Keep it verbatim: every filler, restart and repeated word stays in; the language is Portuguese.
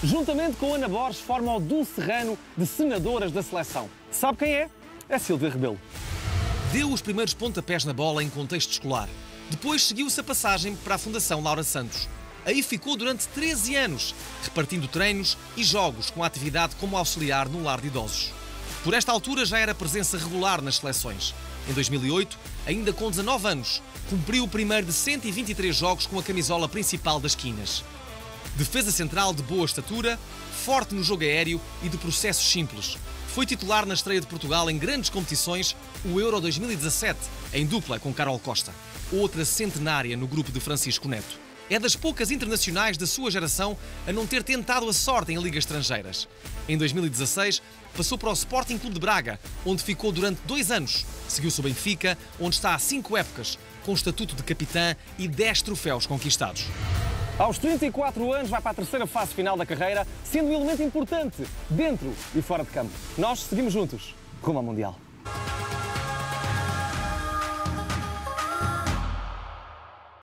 Juntamente com Ana Borges, forma o duo serrano de senadoras da seleção. Sabe quem é? É Sílvia Rebelo. Deu os primeiros pontapés na bola em contexto escolar. Depois seguiu-se a passagem para a Fundação Laura Santos. Aí ficou durante treze anos, repartindo treinos e jogos com a atividade como auxiliar no lar de idosos. Por esta altura já era presença regular nas seleções. Em dois mil e oito, ainda com dezanove anos, cumpriu o primeiro de cento e vinte e três jogos com a camisola principal das quinas. Defesa central de boa estatura, forte no jogo aéreo e de processos simples. Foi titular na estreia de Portugal em grandes competições, o Euro dois mil e dezassete, em dupla com Carol Costa. Outra centenária no grupo de Francisco Neto. É das poucas internacionais da sua geração a não ter tentado a sorte em ligas estrangeiras. Em dois mil e dezasseis, passou para o Sporting Clube de Braga, onde ficou durante dois anos. Seguiu-se o Benfica, onde está há cinco épocas, com estatuto de capitã e dez troféus conquistados. Aos trinta e quatro anos vai para a terceira fase final da carreira, sendo um elemento importante dentro e fora de campo. Nós seguimos juntos, rumo ao Mundial.